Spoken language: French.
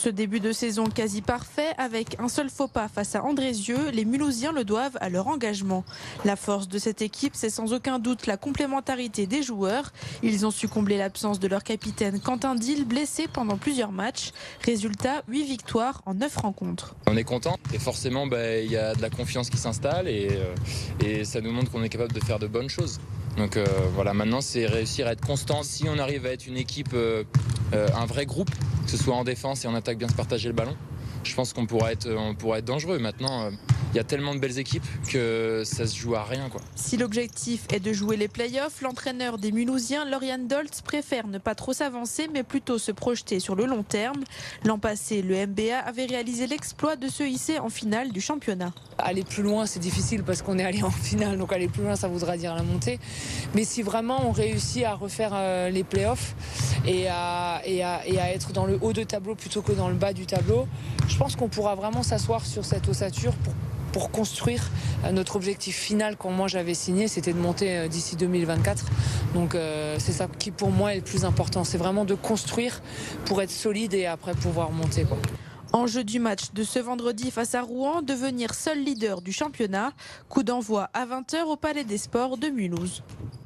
Ce début de saison quasi parfait, avec un seul faux pas face à Andrézieux, les Mulhousiens le doivent à leur engagement. La force de cette équipe, c'est sans aucun doute la complémentarité des joueurs. Ils ont su combler l'absence de leur capitaine Quentin Dil, blessé pendant plusieurs matchs. Résultat, 8 victoires en 9 rencontres. On est content et forcément il y a de la confiance qui s'installe et ça nous montre qu'on est capable de faire de bonnes choses. Donc voilà, maintenant c'est réussir à être constant. Si on arrive à être une équipe, un vrai groupe, que ce soit en défense et en attaque, bien se partager le ballon, je pense qu'on pourra être dangereux. Maintenant, il y a tellement de belles équipes que ça se joue à rien, quoi. Si l'objectif est de jouer les playoffs, l'entraîneur des Mulhousiens, Laurian Doltz, préfère ne pas trop s'avancer, mais plutôt se projeter sur le long terme. L'an passé, le MBA avait réalisé l'exploit de se hisser en finale du championnat. Aller plus loin, c'est difficile parce qu'on est allé en finale, donc aller plus loin, ça voudra dire la montée. Mais si vraiment on réussit à refaire les playoffs et à être dans le haut de tableau plutôt que dans le bas du tableau, je pense qu'on pourra vraiment s'asseoir sur cette ossature pour construire notre objectif final quand moi j'avais signé, c'était de monter d'ici 2024. Donc c'est ça qui pour moi est le plus important, c'est vraiment de construire pour être solide et après pouvoir monter, quoi. Enjeu du match de ce vendredi face à Rouen, devenir seul leader du championnat. Coup d'envoi à 20 h au Palais des Sports de Mulhouse.